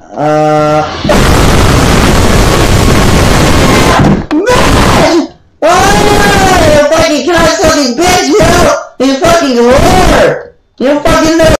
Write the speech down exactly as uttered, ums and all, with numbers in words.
Uh... Rematch! Oh, you fucking cocksucking bitch, yo! You fucking whore! You fucking little